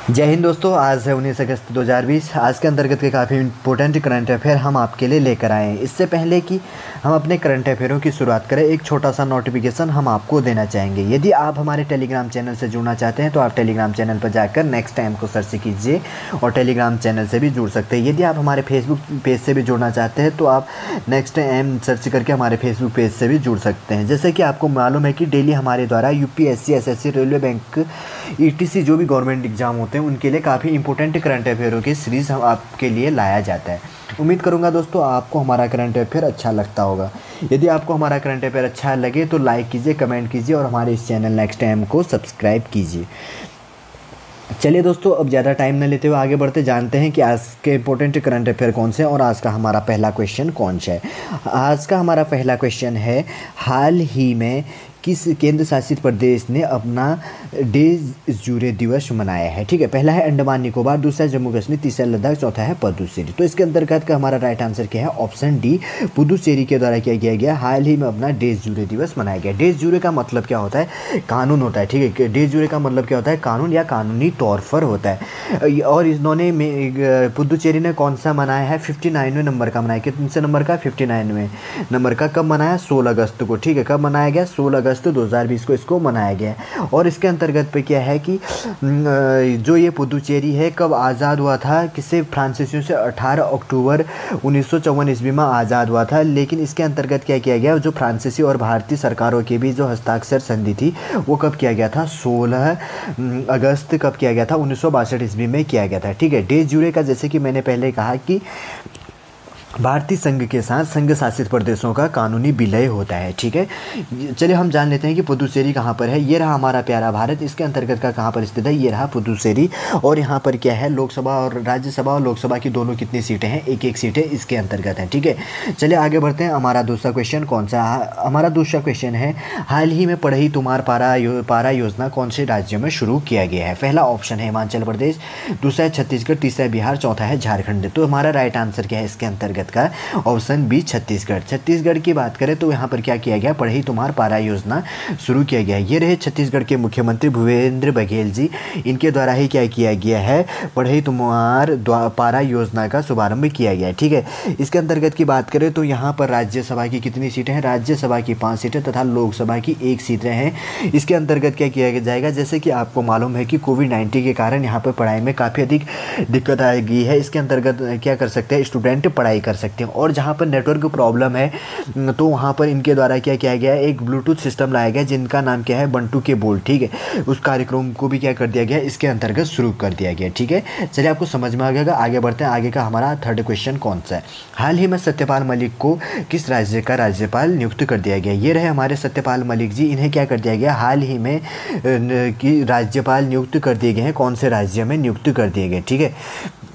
जय हिंद दोस्तों। आज है 19 अगस्त 2020। आज के अंतर्गत के काफ़ी इंपॉर्टेंट करंट अफेयर हम आपके लिए लेकर आए हैं। इससे पहले कि हम अपने करंट अफेयरों की शुरुआत करें, एक छोटा सा नोटिफिकेशन हम आपको देना चाहेंगे। यदि आप हमारे टेलीग्राम चैनल से जुड़ना चाहते हैं तो आप टेलीग्राम चैनल पर जाकर नेक्स्ट टाइम को सर्च कीजिए और टेलीग्राम चैनल से भी जुड़ सकते हैं। यदि आप हमारे फेसबुक पेज से भी जुड़ना चाहते हैं तो आप नेक्स्ट टाइम सर्च करके हमारे फेसबुक पेज से भी जुड़ सकते हैं। जैसे कि आपको मालूम है कि डेली हमारे द्वारा UPSC, SSC, railway, bank, ETC जो भी गवर्नमेंट एग्जाम होते हैं उनके लिए काफ़ी इंपॉर्टेंट करंट अफेयरों की सीरीज़ हम आपके लिए लाया जाता है। उम्मीद करूंगा दोस्तों आपको हमारा करंट अफेयर अच्छा लगता होगा। यदि आपको हमारा करंट अफेयर अच्छा लगे तो लाइक कीजिए, कमेंट कीजिए और हमारे इस चैनल नेक्स्ट टाइम को सब्सक्राइब कीजिए। चलिए दोस्तों, अब ज़्यादा टाइम न लेते हुए आगे बढ़ते जानते हैं कि आज के इंपॉर्टेंट करंट अफेयर कौन से हैं और आज का हमारा पहला क्वेश्चन कौन सा है। आज का हमारा पहला क्वेश्चन है, हाल ही में किस केंद्र शासित प्रदेश ने अपना डे जूरे दिवस मनाया है। ठीक है, पहला है अंडमान निकोबार, दूसरा जम्मू कश्मीर, तीसरा लद्दाख, चौथा है पुदुचेरी। तो इसके अंतर्गत का हमारा राइट आंसर क्या है? ऑप्शन डी, पुदुचेरी के द्वारा क्या किया गया, हाल ही में अपना डे जूरे दिवस मनाया गया। डे जूरे का मतलब क्या होता है? कानून होता है। ठीक है, डे जूरे का मतलब क्या होता है? कानून या कानूनी तौर पर होता है। और इन्होंने पुदुचेरी ने कौन सा मनाया है? 59वें नंबर का मनाया। कितने से नंबर का? 59वें नंबर का। कब मनाया? 16 अगस्त को। ठीक है, कब मनाया गया? 16 अगस्त 2020 को इसको मनाया गया है। और इसके अंतर्गत पे क्या है कि जो ये पुदुचेरी है कब आज़ाद हुआ था? किससे? फ्रांसीसियों से 18 अक्टूबर 1954 ईस्वी में आज़ाद हुआ था। लेकिन इसके अंतर्गत क्या किया गया, जो फ्रांसीसी और भारतीय सरकारों के बीच जो हस्ताक्षर संधि थी वो कब किया गया था? 16 अगस्त कब किया गया था? 1962 ईस्वी में किया गया था। ठीक है, डे जूरे का जैसे कि मैंने पहले कहा कि भारतीय संघ के साथ संघ शासित प्रदेशों का कानूनी विलय होता है। ठीक है, चलिए हम जान लेते हैं कि पुदुचेरी कहाँ पर है। ये रहा हमारा प्यारा भारत, इसके अंतर्गत का कहाँ पर स्थित है? ये रहा पुदुचेरी। और यहाँ पर क्या है? लोकसभा और राज्यसभा और लोकसभा की दोनों कितनी सीटें हैं? एक एक सीटें इसके अंतर्गत हैं। ठीक है, चलिए आगे बढ़ते हैं। हमारा दूसरा क्वेश्चन कौन सा? हमारा दूसरा क्वेश्चन है, हाल ही में पढ़ई तुमार पारा योजना कौन से राज्यों में शुरू किया गया है? पहला ऑप्शन है हिमाचल प्रदेश, दूसरा है छत्तीसगढ़, तीसरा है बिहार, चौथा है झारखंड। तो हमारा राइट आंसर क्या है इसके अंतर्गत का? Option B, Chhattisgarh. छत्तीसगढ़ की बात करें तो यहाँ पर क्या किया गया? पढ़ई तुमार पारा योजना शुरू किया गया। ये रहे छत्तीसगढ़ के मुख्यमंत्री भूपेंद्र बघेल जी, इनके द्वारा ही क्या किया गया है? पढ़ई तुमार पारा योजना का शुभारंभ किया गया है। ठीक है, इसके अंतर्गत की बात करें तो यहाँ पर राज्यसभा की कितनी सीटें हैं? राज्यसभा की 5 सीटें तथा लोकसभा की 1 सीटें हैं। इसके अंतर्गत क्या किया जाएगा? जैसे कि आपको मालूम है कि कोविड-19 के कारण यहाँ पर पढ़ाई में काफ़ी अधिक दिक्कत आ गई है। इसके अंतर्गत क्या कर सकते हैं? स्टूडेंट पढ़ाई कर सकते हैं। और जहाँ पर नेटवर्क प्रॉब्लम है तो वहाँ पर इनके द्वारा क्या किया गया है? एक ब्लूटूथ सिस्टम लाया गया जिनका नाम क्या है? बंटू के बोल। ठीक है, उस कार्यक्रम को भी क्या कर दिया गया? इसके अंतर्गत शुरू कर दिया गया। ठीक है, चलिए आपको समझ में आ गया। आगे बढ़ते हैं। आगे का हमारा थर्ड क्वेश्चन कौन सा है? हाल ही में सत्यपाल मलिक को किस राज्य का राज्यपाल नियुक्त कर दिया गया? ये रहे हमारे सत्यपाल मलिक जी, इन्हें क्या कर दिया गया? हाल ही में कि राज्यपाल नियुक्त कर दिए गए हैं। कौन से राज्य में नियुक्त कर दिए गए? ठीक है,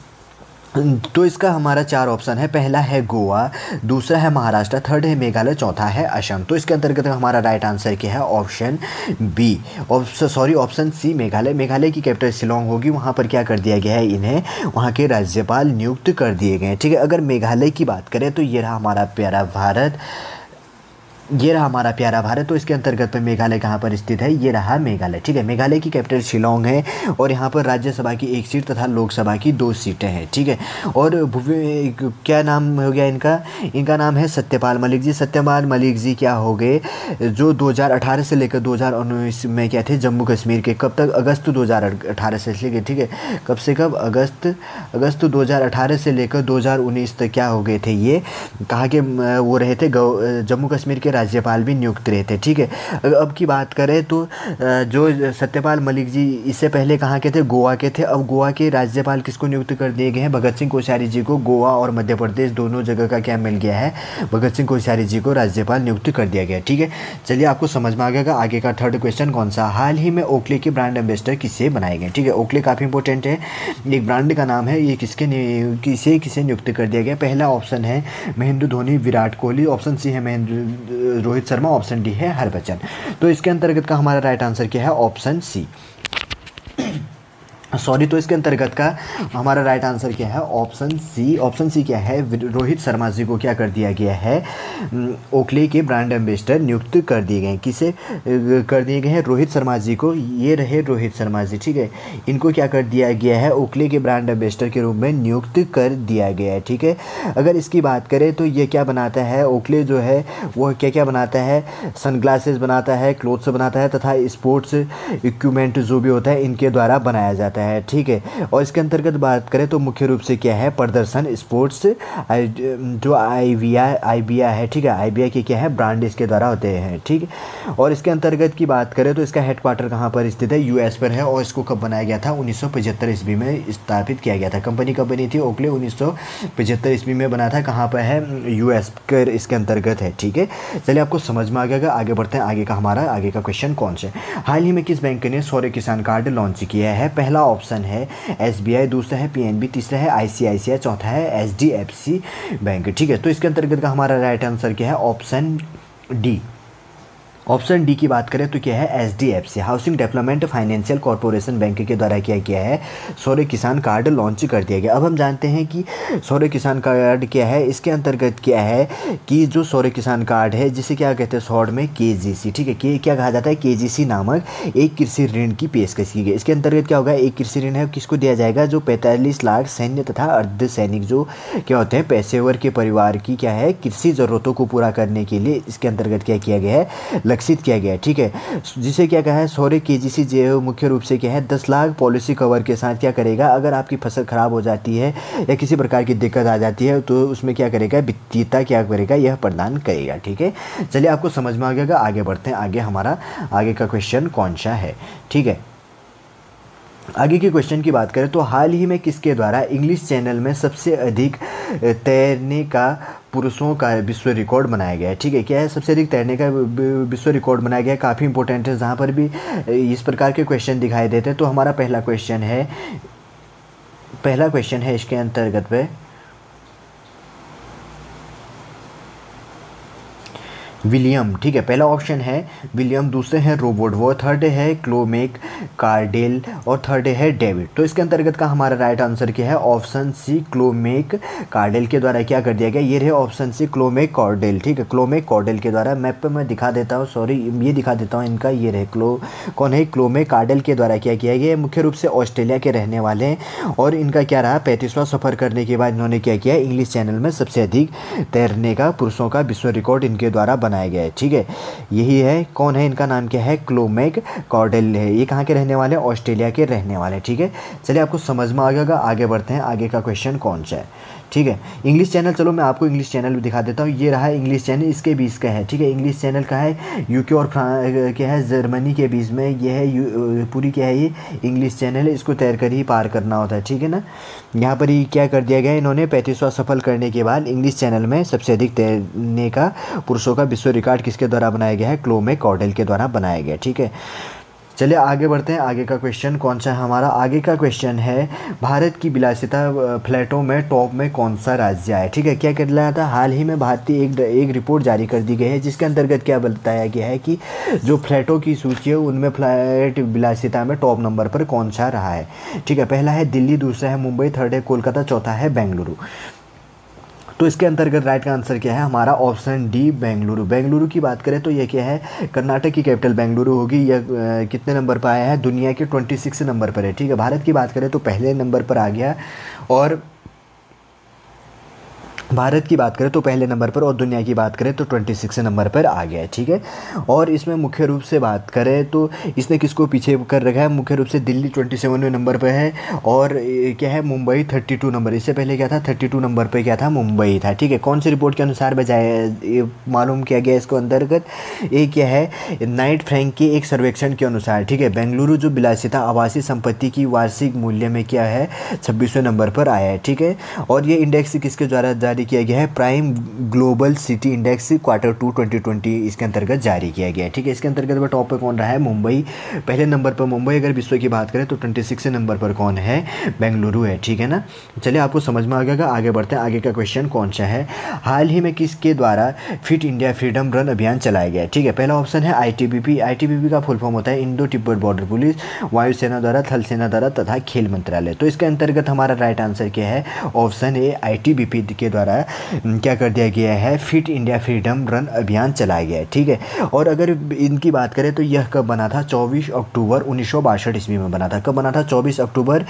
तो इसका हमारा 4 ऑप्शन है। पहला है गोवा, दूसरा है महाराष्ट्र, थर्ड है मेघालय, चौथा है असम। तो इसके अंतर्गत हमारा राइट आंसर क्या है? Option B, option C, Meghalaya. Meghalaya की कैपिटल शिलोंग होगी। वहाँ पर क्या कर दिया गया है? इन्हें वहाँ के राज्यपाल नियुक्त कर दिए गए हैं। ठीक है, अगर मेघालय की बात करें तो ये रहा हमारा प्यारा भारत, ये रहा हमारा प्यारा भारत। तो इसके अंतर्गत में मेघालय कहाँ पर स्थित है? ये रहा मेघालय। ठीक है, मेघालय की कैपिटल शिलोंग है और यहाँ पर राज्यसभा की 1 सीट तथा लोकसभा की 2 सीटें हैं। ठीक है, और क्या नाम हो गया इनका? इनका नाम है सत्यपाल मलिक जी। सत्यपाल मलिक जी क्या हो गए? जो 2018 से लेकर 2019 में क्या थे? जम्मू कश्मीर के। कब तक? अगस्त 2018 से लेकर, ठीक है, कब से कब? अगस्त 2018 से लेकर 2019 तक क्या हो गए थे? ये कहाँ के वो रहे थे? जम्मू कश्मीर के राज्यपाल भी नियुक्त रहे थे। ठीक है, अब की बात करें तो जो सत्यपाल मलिक जी इससे पहले कहाँ के थे? गोवा के थे। अब गोवा के राज्यपाल किसको नियुक्त कर दिए गए हैं? भगत सिंह कोश्यारी जी को। गोवा और मध्य प्रदेश दोनों जगह का क्या मिल गया है? भगत सिंह कोश्यारी जी को राज्यपाल नियुक्त कर दिया गया। ठीक है, चलिए आपको समझ में आ गया। आगे का थर्ड क्वेश्चन कौन सा? हाल ही में ओकले के ब्रांड एम्बेसडर किसे बनाए गए? ठीक है, ओकले काफ़ी इंपॉर्टेंट है, एक ब्रांड का नाम है। ये किसे नियुक्त कर दिया गया? पहला ऑप्शन है महेंद्र धोनी, विराट कोहली। ऑप्शन सी है रोहित शर्मा। ऑप्शन डी है हरभजन। तो इसके अंतर्गत का हमारा राइट आंसर क्या है? ऑप्शन सी। सॉरी, तो इसके अंतर्गत का हमारा राइट आंसर क्या है, ऑप्शन सी। ऑप्शन सी क्या है, रोहित शर्मा जी को क्या कर दिया गया है, ओखले के ब्रांड एम्बेसडर नियुक्त कर दिए गए हैं। किसे कर दिए गए हैं, रोहित शर्मा जी को। ये रहे रोहित शर्मा जी, ठीक है। इनको क्या कर दिया गया है, ओखले के ब्रांड एम्बेसडर के रूप में नियुक्त कर दिया गया है, ठीक है। अगर इसकी बात करें तो ये क्या बनाता है, ओखले जो है वो क्या क्या बनाता है, सनग्लासेस बनाता है, क्लोथ्स बनाता है तथा स्पोर्ट्स इक्विपमेंट जो भी होता है इनके द्वारा बनाया जाता है, ठीक है। और इसके अंतर्गत बात करें तो मुख्य रूप से क्या है, प्रदर्शन स्पोर्ट्स जो आईबिया है, ठीक है, आईबिया के क्या है ब्रांड इसके द्वारा होते हैं, ठीक है। और इसके अंतर्गत की बात करें तो इसका हेडक्वार्टर कहाँ पर स्थित है, यूएस पर है। और इसको कब बनाया गया था, 1975 ईस्वी में स्थापित किया गया था। कंपनी कब बनी थी, ओखले 1975 ईस्वी में बना था। कहाँ पर है, यूएस कर इसके अंतर्गत है, ठीक है। चलिए आपको समझ में आ गया। आगे बढ़ते हैं, आगे का हमारा आगे का क्वेश्चन कौन से, हाल ही में किस बैंक ने सौर्य किसान कार्ड लॉन्च किया है। पहला ऑप्शन है एसबीआई, दूसरा है पीएनबी, तीसरा है आईसीआईसीआई, चौथा है एचडीएफसी बैंक, ठीक है। तो इसके अंतर्गत का हमारा राइट आंसर क्या है, ऑप्शन डी। ऑप्शन डी की बात करें तो क्या है, HDFC housing development financial corporation bank के द्वारा क्या किया है, सौर्य किसान कार्ड लॉन्च कर दिया गया। अब हम जानते हैं कि सौर्य किसान कार्ड क्या है। इसके अंतर्गत क्या है कि जो सौर्य किसान कार्ड है जिसे क्या कहते हैं शॉर्ट में केजीसी, ठीक है, क्या कहा जाता है, केजीसी नामक एक कृषि ऋण की पेशकश की गई। इसके अंतर्गत क्या होगा, एक कृषि ऋण है, किसको दिया जाएगा, जो 45 लाख सैन्य तथा अर्ध सैनिक जो क्या होते हैं पेशेवर के परिवार की क्या है कृषि ज़रूरतों को पूरा करने के लिए इसके अंतर्गत क्या किया गया है, लक्षित किया गया है, ठीक है। जिसे क्या कहा है, सौर्य केजीसी जो मुख्य रूप से क्या है 10 लाख पॉलिसी कवर के साथ क्या करेगा, अगर आपकी फसल खराब हो जाती है या किसी प्रकार की दिक्कत आ जाती है तो उसमें क्या करेगा, वित्तीयता क्या करेगा, यह प्रदान करेगा, ठीक है। चलिए आपको समझ में आ गया। आगे बढ़ते हैं, आगे हमारा आगे का क्वेश्चन कौन सा है, ठीक है। आगे के क्वेश्चन की बात करें तो हाल ही में किसके द्वारा इंग्लिश चैनल में सबसे अधिक तैरने का पुरुषों का विश्व रिकॉर्ड बनाया गया है, ठीक है। क्या है, सबसे अधिक तैरने का विश्व रिकॉर्ड बनाया गया है। काफ़ी इंपॉर्टेंट है, जहाँ पर भी इस प्रकार के क्वेश्चन दिखाई देते हैं। तो हमारा पहला क्वेश्चन है इसके अंतर्गत पे विलियम, ठीक है, पहला ऑप्शन है विलियम, दूसरे हैं रोबोट वो, थर्ड है क्लोमेक कार्डेल और थर्ड है डेविड। तो इसके अंतर्गत का हमारा राइट आंसर क्या है, ऑप्शन सी क्लोमेक कार्डेल के द्वारा क्या कर दिया गया, ये रहे ऑप्शन सी क्लोमेक कार्डेल, ठीक है। क्लोमेक कार्डेल के द्वारा मैप पे मैं दिखा देता हूँ, सॉरी ये दिखा देता हूँ इनका, ये रहे कौन है, क्लोमेक कार्डेल के द्वारा क्या किया गया। मुख्य रूप से ऑस्ट्रेलिया के रहने वाले हैं और इनका क्या रहा, 35वां सफ़र करने के बाद इन्होंने क्या किया, इंग्लिश चैनल में सबसे अधिक तैरने का पुरुषों का विश्व रिकॉर्ड इनके द्वारा बनाया गया है, ठीक है। यही है, कौन है, इनका नाम क्या है, क्लोमेक कार्डेल है। ये कहाँ के रहने वाले हैं, ऑस्ट्रेलिया के रहने वाले, ठीक है। चलिए आपको समझ में आ गया। आगे बढ़ते हैं, आगे का क्वेश्चन कौन सा है, ठीक है। इंग्लिश चैनल, चलो मैं आपको इंग्लिश चैनल भी दिखा देता हूँ। ये रहा इंग्लिश चैनल, इसके बीच का है, ठीक है। इंग्लिश चैनल का है यूके और क्या है जर्मनी के बीच में, ये है पूरी क्या है, ये इंग्लिश चैनल है, इसको तैर कर ही पार करना होता है, ठीक है ना। यहाँ पर ही क्या कर दिया गया, इन्होंने 35वां सफल करने के बाद इंग्लिश चैनल में सबसे अधिक तैरने का पुरुषों का विश्व रिकॉर्ड किसके द्वारा बनाया गया है, क्लोमेक कार्डेल के द्वारा बनाया गया, ठीक है। चलिए आगे बढ़ते हैं, आगे का क्वेश्चन कौन सा है हमारा। आगे का क्वेश्चन है भारत की विलासिता फ्लैटों में टॉप में कौन सा राज्य है, ठीक है। क्या कर रहा था, हाल ही में भारतीय एक रिपोर्ट जारी कर दी गई है जिसके अंतर्गत क्या बताया गया है कि जो फ्लैटों की सूची है उनमें फ्लैट विलासिता में टॉप नंबर पर कौन सा रहा है, ठीक है। पहला है दिल्ली, दूसरा है मुंबई, थर्ड है कोलकाता, चौथा है बेंगलुरु। तो इसके अंतर्गत राइट का आंसर क्या है हमारा, ऑप्शन डी बेंगलुरु। बेंगलुरु की बात करें तो ये क्या है, कर्नाटक की कैपिटल बेंगलुरु होगी। यह कितने नंबर पर आया है, दुनिया के 26 नंबर पर है, ठीक है। भारत की बात करें तो पहले नंबर पर आ गया, और भारत की बात करें तो पहले नंबर पर, और दुनिया की बात करें तो 26 नंबर पर आ गया है, ठीक है। और इसमें मुख्य रूप से बात करें तो इसने किसको पीछे कर रखा है, मुख्य रूप से दिल्ली 27वें नंबर पर है, और क्या है मुंबई 32 नंबर, इससे पहले क्या था 32 नंबर पर क्या था, मुंबई था, ठीक है। कौन सी रिपोर्ट के अनुसार बजाय मालूम किया गया इसको अंतर्गत, एक क्या है नाइट फ्रैंक के एक सर्वेक्षण के अनुसार, ठीक है। बेंगलुरु जो विलासिता आवासीय संपत्ति की वार्षिक मूल्य में क्या है 26वें नंबर पर आया है, ठीक है। और ये इंडेक्स किसके द्वारा जारी जारी किया गया है prime global city index Q2 2020 इसके अंतर्गत जारी किया गया है। ठीक है, इसके अंतर्गत वह टॉप पे कौन रहा है? मुंबई पहले नंबर पर मुंबई। अगर विश्व की बात करें तो 26 नंबर पर कौन है? बेंगलुरु है। ठीक है ना, चलिए आपको समझ में आ गया। आगे बढ़ते हैं, आगे का क्वेश्चन कौन सा है? हाल ही में किसके द्वारा फिट इंडिया फ्रीडम रन अभियान चलाया गया है? ठीक है, पहला ऑप्शन है ITBP। ITBP का फुल फॉर्म होता है इंडो तिब्बत बॉर्डर पुलिस, वायुसेना द्वारा, थल सेना द्वारा तथा खेल मंत्रालय। तो इसके अंतर्गत हमारा राइट आंसर क्या है? ऑप्शन ए ITBP के द्वारा क्या कर दिया गया है? फिट इंडिया फ्रीडम रन अभियान चलाया गया है। ठीक है, और अगर इनकी बात करें तो यह कब बना था? 24 अक्टूबर 1962 ईस्वी में बना था। कब बना था? 24 अक्टूबर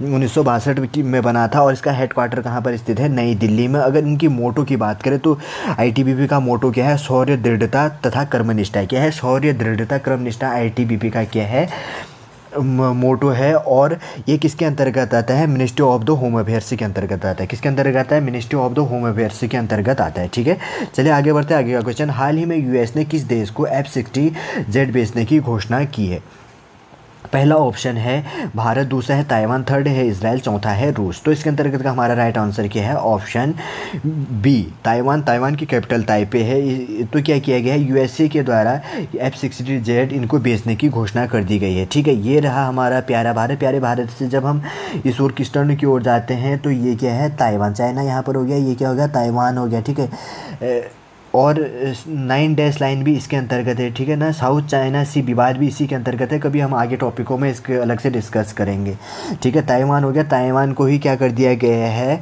1962 में बना था। और इसका हेडक्वार्टर कहाँ पर स्थित है? नई दिल्ली में। अगर इनकी मोटो की बात करें तो ITBP का मोटो क्या है? शौर्य, दृढ़ता तथा कर्मनिष्ठा। क्या है? शौर्य, दृढ़ता, कर्मनिष्ठा ITBP का क्या है? मोटो है। और ये किसके अंतर्गत आता है? Ministry of the home affairs के अंतर्गत आता है। किसके अंतर्गत आता है? Ministry of the home affairs के अंतर्गत आता है। ठीक है, चलिए आगे बढ़ते हैं। आगे का क्वेश्चन, हाल ही में US ने किस देश को F-60Z बेचने की घोषणा की है? पहला ऑप्शन है भारत, दूसरा है ताइवान, थर्ड है इजराइल, चौथा है रूस। तो इसके अंतर्गत का हमारा राइट आंसर क्या है? Option B Taiwan. ताइवान की कैपिटल ताइपे है। तो क्या किया गया है? USA के द्वारा F-60Z इनको बेचने की घोषणा कर दी गई है। ठीक है, ये रहा हमारा प्यारा भारत। प्यारे भारत से जब हम इस ओर ईस्टर्न की ओर जाते हैं तो ये क्या है? ताइवान। चाइना यहाँ पर हो गया, ये क्या हो गया? ताइवान हो गया। ठीक है, और 9 डैश लाइन भी इसके अंतर्गत है। ठीक है ना, साउथ चाइना सी विवाद भी इसी के अंतर्गत है। कभी हम आगे टॉपिकों में इसके अलग से डिस्कस करेंगे। ठीक है, ताइवान हो गया। ताइवान को ही क्या कर दिया गया है?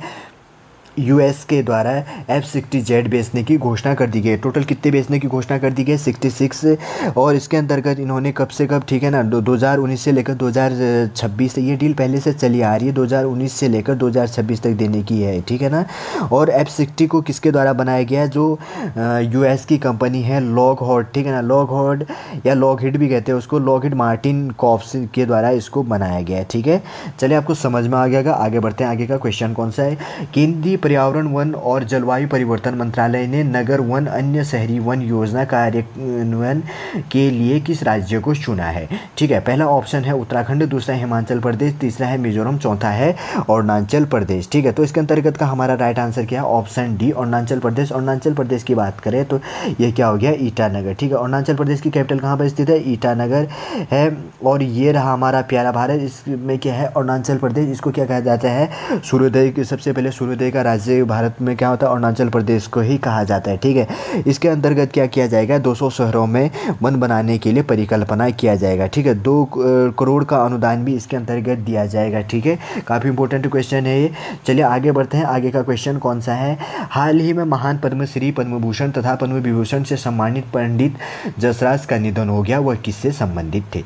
US के द्वारा F-60Z बेचने की घोषणा कर दी गई। टोटल कितने बेचने की घोषणा कर दी गई? 66। और इसके अंतर्गत इन्होंने कब से कब, ठीक है ना, 2019 से लेकर 2026 तक ये डील पहले से चली आ रही है। 2019 से लेकर 2026 तक देने की है। ठीक है ना, और F-60 को किसके द्वारा बनाया गया है? जो US की कंपनी है लॉकहीड। ठीक है ना, लॉकहीड या लॉकहीड भी कहते हैं उसको, लॉकहीड मार्टिन कॉर्प्स के द्वारा इसको बनाया गया है। ठीक है, चलिए आपको समझ में आ गया। आगे बढ़ते हैं, आगे का क्वेश्चन कौन सा है? केंद्रीय पर्यावरण, वन और जलवायु परिवर्तन मंत्रालय ने नगर वन अन्य शहरी वन योजना कार्यान्वयन के लिए किस राज्य को चुना है? ठीक है, पहला ऑप्शन है उत्तराखंड, दूसरा है हिमाचल प्रदेश, तीसरा है मिजोरम, चौथा है अरुणाचल प्रदेश। ठीक है, तो इसके अंतर्गत का हमारा राइट आंसर क्या है? Option D Arunachal Pradesh. अरुणाचल प्रदेश की बात करें तो ये क्या हो गया? ईटानगर। ठीक है, अरुणाचल प्रदेश की कैपिटल कहाँ पर स्थित है? ईटानगर है। और ये रहा हमारा प्यारा भारत। इसमें क्या है? अरुणाचल प्रदेश। इसको क्या कहा जाता है? सूर्योदय, सबसे पहले सूर्योदय का राज्य भारत में क्या होता है? अरुणाचल प्रदेश को ही कहा जाता है। ठीक है, इसके अंतर्गत क्या किया जाएगा? 200 शहरों में वन बनाने के लिए परिकल्पना किया जाएगा। ठीक है, 2 करोड़ का अनुदान भी इसके अंतर्गत दिया जाएगा। ठीक है, काफ़ी इंपॉर्टेंट क्वेश्चन है ये। चलिए आगे बढ़ते हैं। आगे का क्वेश्चन कौन सा है? हाल ही में महान पद्मश्री, पद्म भूषण तथा पद्म विभूषण से सम्मानित पंडित जसराज का निधन हो गया। वह किससे संबंधित थे?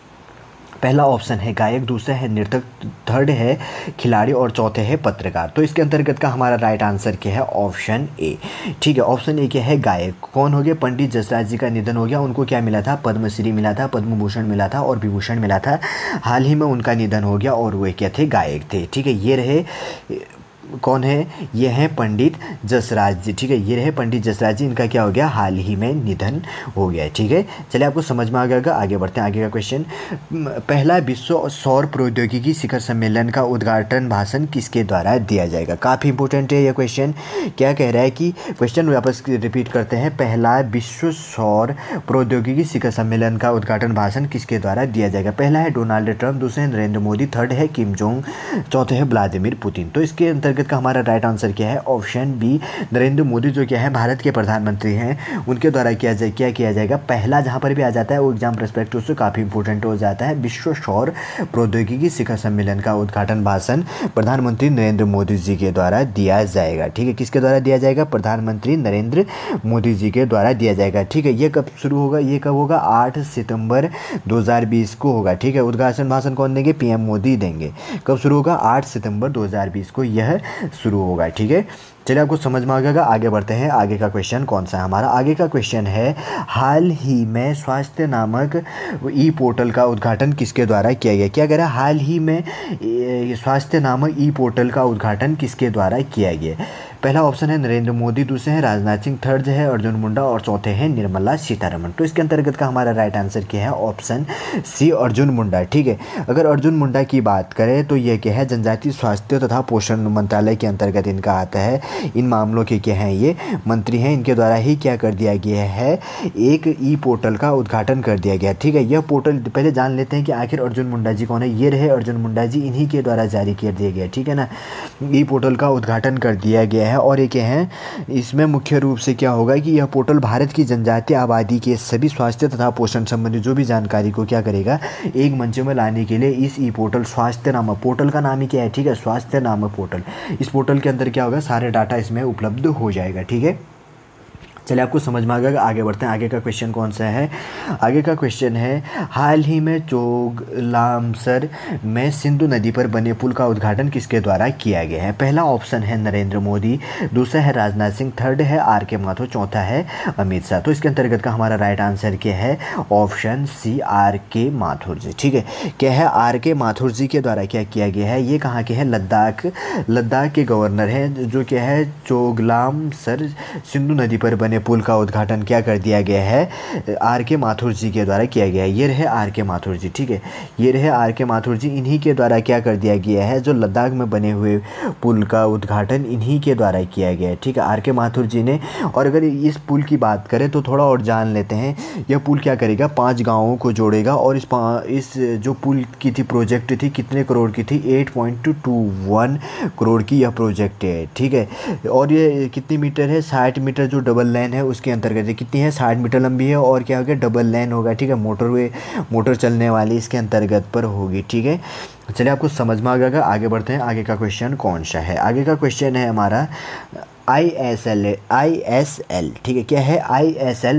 पहला ऑप्शन है गायक, दूसरा है नृतक, थर्ड है खिलाड़ी और चौथे है पत्रकार। तो इसके अंतर्गत का हमारा राइट आंसर क्या है? Option A. ठीक है, ऑप्शन ए क्या है? गायक। कौन हो गया? पंडित जसराज जी का निधन हो गया। उनको क्या मिला था? पद्मश्री मिला था, पद्म भूषण मिला था और विभूषण मिला था। हाल ही में उनका निधन हो गया और वे क्या थे? गायक थे। ठीक है, ये रहे कौन है? ये हैं पंडित जसराज जी। ठीक है, ये रहे पंडित जसराज जी। इनका क्या हो गया? हाल ही में निधन हो गया है। ठीक है, चलिए आपको समझ में आ गया। आगे बढ़ते हैं। आगे का क्वेश्चन, पहला विश्व सौर प्रौद्योगिकी शिखर सम्मेलन का उद्घाटन भाषण किसके द्वारा दिया जाएगा? काफ़ी इंपॉर्टेंट है ये क्वेश्चन। क्या कह रहा है कि क्वेश्चन वापस रिपीट करते हैं। पहला विश्व सौर प्रौद्योगिकी शिखर सम्मेलन का उद्घाटन भाषण किसके द्वारा दिया जाएगा? पहला है डोनाल्ड ट्रंप, दूसरा है नरेंद्र मोदी, थर्ड है किम जोंग, चौथे है व्लादिमीर पुतिन। तो इसके अंतर्गत का हमारा राइट आंसर क्या है? ऑप्शन बी नरेंद्र मोदी, जो क्या है भारत के प्रधानमंत्री हैं, उनके द्वारा क्या किया जाएगा? पहला जहां पर भी आ जाता है वो एग्जाम पर्सपेक्टिव से काफ़ी इंपॉर्टेंट हो जाता है। विश्व सौर प्रौद्योगिकी शिखर सम्मेलन का उद्घाटन भाषण प्रधानमंत्री नरेंद्र मोदी जी के द्वारा दिया जाएगा। ठीक है, किसके द्वारा दिया जाएगा? प्रधानमंत्री नरेंद्र मोदी जी के द्वारा दिया जाएगा। ठीक है, ये कब शुरू होगा? ये कब होगा? 8 सितंबर 2020 को होगा। ठीक है, उद्घाटन भाषण कौन देंगे? PM मोदी देंगे। कब शुरू होगा? 8 सितंबर 2020 को यह शुरू होगा। ठीक है, चलिए आपको समझ में आ गया। आगे बढ़ते हैं। आगे का क्वेश्चन कौन सा है हमारा? आगे का क्वेश्चन है, हाल ही में स्वास्थ्य नामक ई पोर्टल का उद्घाटन किसके द्वारा किया गया? क्या कह रहा है? हाल ही में स्वास्थ्य नामक ई पोर्टल का उद्घाटन किसके द्वारा किया गया? पहला ऑप्शन है नरेंद्र मोदी, दूसरे हैं राजनाथ सिंह, थर्ड है अर्जुन मुंडा और चौथे हैं निर्मला सीतारमण। तो इसके अंतर्गत का हमारा राइट आंसर क्या है? Option C Arjun Munda. ठीक है, अगर अर्जुन मुंडा की बात करें तो ये क्या है, जनजातीय स्वास्थ्य तथा पोषण मंत्रालय के अंतर्गत इनका आता है। इन मामलों के क्या हैं, ये मंत्री हैं, इनके द्वारा ही क्या कर दिया गया है, एक ई पोर्टल का उद्घाटन कर दिया गया। ठीक है, यह पोर्टल पहले जान लेते हैं कि आखिर अर्जुन मुंडा जी कौन है। ये रहे अर्जुन मुंडा जी, इन्हीं के द्वारा जारी कर दिया गया। ठीक है ना, ई पोर्टल का उद्घाटन कर दिया गया है। और ये क्या है, इसमें मुख्य रूप से क्या होगा कि यह पोर्टल भारत की जनजातीय आबादी के सभी स्वास्थ्य तथा पोषण संबंधी जो भी जानकारी को क्या करेगा, एक मंच में लाने के लिए इस ई पोर्टल, स्वास्थ्य नामक पोर्टल का नाम ही क्या है, ठीक है, स्वास्थ्य नामक पोर्टल। इस पोर्टल के अंदर क्या होगा, सारे डाटा इसमें उपलब्ध हो जाएगा। ठीक है, चलिए आपको समझ में आ गया। आगे बढ़ते हैं। आगे का क्वेश्चन कौन सा है? आगे का क्वेश्चन है, हाल ही में चोगलामसर में सिंधु नदी पर बने पुल का उद्घाटन किसके द्वारा किया गया है? पहला ऑप्शन है नरेंद्र मोदी, दूसरा है राजनाथ सिंह, थर्ड है आर के माथुर, चौथा है अमित शाह। तो इसके अंतर्गत का हमारा राइट आंसर क्या है? Option C R K Mathur जी। ठीक है, क्या है, आर के माथुर जी के द्वारा क्या किया गया है? ये कहाँ के हैं? लद्दाख के गवर्नर हैं, जो क्या है, चोगलामसर सिंधु नदी पर बने पुल का उद्घाटन क्या कर दिया गया है? आर के माथुर जी के द्वारा किया गया है। ये रहे आर के माथुर जी। ठीक है, ये रहे आर के माथुर जी, इन्हीं के द्वारा क्या कर दिया गया है, जो लद्दाख में बने हुए पुल का उद्घाटन इन्हीं के द्वारा किया गया है। ठीक है, आर के माथुर जी ने। और अगर इस पुल की बात करें तो थोड़ा और जान लेते हैं। यह पुल क्या करेगा, 5 गाँवों को जोड़ेगा। और इस जो पुल की थी, प्रोजेक्ट थी, कितने करोड़ की थी? 8.21 करोड़ की यह प्रोजेक्ट है। ठीक है, और ये कितनी मीटर है? 60 मीटर जो डबल लाइन है उसके अंतर्गत कितनी है? 60 मीटर लंबी है। और क्या हो गया, डबल लाइन होगा। ठीक है, मोटर चलने वाली इसके अंतर्गत पर होगी। ठीक है, चलिए आपको समझ में आ गया। आगे बढ़ते हैं। आगे का क्वेश्चन कौन सा है? आगे का क्वेश्चन है हमारा ISL। ठीक है, क्या है? ISL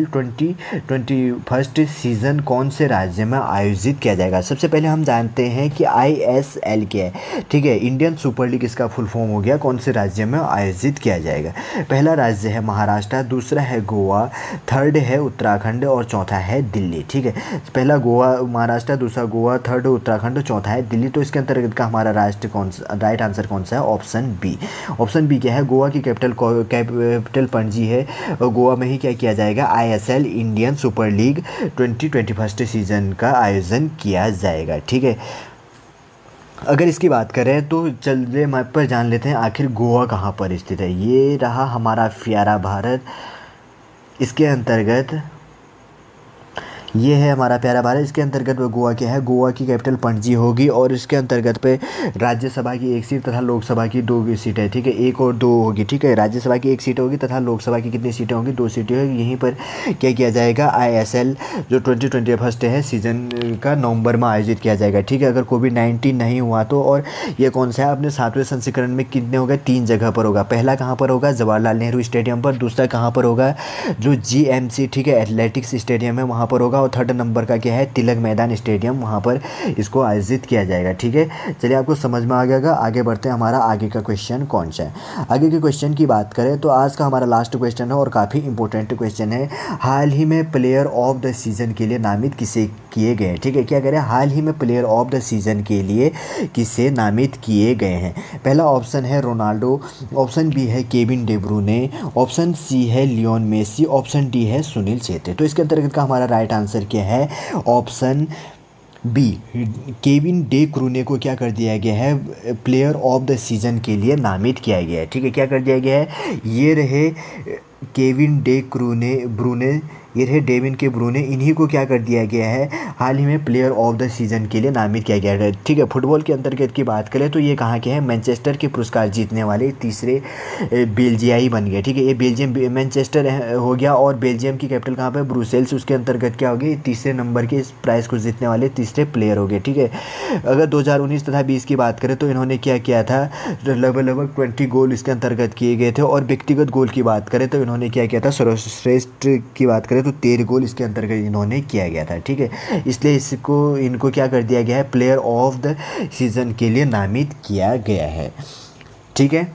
2021 सीज़न कौन से राज्य में आयोजित किया जाएगा? सबसे पहले हम जानते हैं कि ISL क्या है। ठीक है, इंडियन सुपर लीग इसका फुल फॉर्म हो गया। कौन से राज्य में आयोजित किया जाएगा? पहला राज्य है महाराष्ट्र, दूसरा है गोवा, थर्ड है उत्तराखंड और चौथा है दिल्ली। ठीक है, पहला गोवा, महाराष्ट्र, दूसरा गोवा, थर्ड उत्तराखंड, चौथा है दिल्ली। तो इसके अंतर्गत का हमारा राइट आंसर कौन सा है? Option B. ऑप्शन बी क्या है? गोवा की कैपिटल पणजी है, और गोवा में ही क्या किया जाएगा? ISL Indian super league 2021 season का आयोजन किया जाएगा। ठीक है, अगर इसकी बात करें तो चलिए मैप पर जान लेते हैं आखिर गोवा कहाँ पर स्थित है। ये रहा हमारा प्यारा भारत। इसके अंतर्गत ये है हमारा प्यारा भारत। इसके अंतर्गत गोवा क्या है? गोवा की कैपिटल पणजी होगी। और इसके अंतर्गत पे राज्यसभा की 1 सीट तथा लोकसभा की 2 सीटें है। ठीक है, 1 और 2 होगी। ठीक है, राज्यसभा की 1 सीट होगी तथा लोकसभा की कितनी सीटें होंगी? 2 सीटें होगी। यहीं पर क्या किया जाएगा? ISL जो 2021 है सीजन का नवंबर में आयोजित किया जाएगा। ठीक है, अगर कोविड-19 नहीं हुआ तो। और ये कौन सा है? अपने 7वें संस्करण में कितने होगा? 3 जगह पर होगा। पहला कहाँ पर होगा? जवाहरलाल नेहरू स्टेडियम पर। दूसरा कहाँ पर होगा? जो GMC, ठीक है, एथलेटिक्स स्टेडियम है, वहाँ पर होगा। और थर्ड नंबर का क्या है? तिलक मैदान स्टेडियम, वहाँ पर इसको आयोजित किया जाएगा। ठीक है, चलिए आपको समझ में आ गया। आगे बढ़ते हैं। हमारा आगे का क्वेश्चन कौन सा है? आगे के क्वेश्चन की बात करें तो आज का हमारा लास्ट क्वेश्चन है और काफ़ी इंपॉर्टेंट क्वेश्चन है। हाल ही में प्लेयर ऑफ द सीजन के लिए नामित किसे किए गए? ठीक है, क्या करें? हाल ही में प्लेयर ऑफ द सीजन के लिए किसे नामित किए गए हैं? पहला ऑप्शन है रोनाल्डो, ऑप्शन बी है Kevin De Bruyne, option C है लियोन मेसी, ऑप्शन डी है सुनील छेत्री। तो इसके अंतर्गत का हमारा राइट आंसर क्या है? Option B, Kevin De Bruyne को क्या कर दिया गया है? प्लेयर ऑफ द सीजन के लिए नामित किया गया है। ठीक है, क्या कर दिया गया है? ये रहे केविन डे ब्रूने, ये रहे डेविन के ब्रूने, इन्हीं को क्या कर दिया गया है? हाल ही में प्लेयर ऑफ द सीज़न के लिए नामित किया गया है। ठीक है, फुटबॉल के अंतर्गत की बात करें तो ये कहाँ के हैं? मैनचेस्टर के पुरस्कार जीतने वाले तीसरे बेल्जियाई बन गए। ठीक है, ये बेल्जियम, मैनचेस्टर हो गया। और बेल्जियम की कैपिटल कहाँ पर? ब्रुसेल्स। उसके अंतर्गत क्या हो गया? तीसरे नंबर के इस प्राइज़ को जीतने वाले तीसरे प्लेयर हो गए। ठीक है, अगर 2019 तथा 20 की बात करें तो इन्होंने क्या किया था? लगभग 20 गोल इसके अंतर्गत किए गए थे। और व्यक्तिगत गोल की बात करें तो इन्होंने क्या किया था? सर्वश्रेष्ठ की बात करें तो 13 गोल इसके अंतर्गत इन्होंने किया गया था। ठीक है, इसलिए इनको क्या कर दिया गया है? प्लेयर ऑफ द सीजन के लिए नामित किया गया है। ठीक है,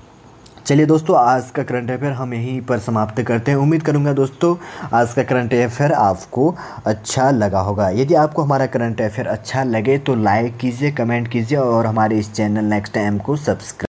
चलिए दोस्तों, आज का करंट अफेयर हम यहीं पर समाप्त करते हैं। उम्मीद करूंगा दोस्तों आज का करंट अफेयर आपको अच्छा लगा होगा। यदि आपको हमारा करंट अफेयर अच्छा लगे तो लाइक कीजिए, कमेंट कीजिए और हमारे इस चैनल नेक्स्ट टाइम को सब्सक्राइब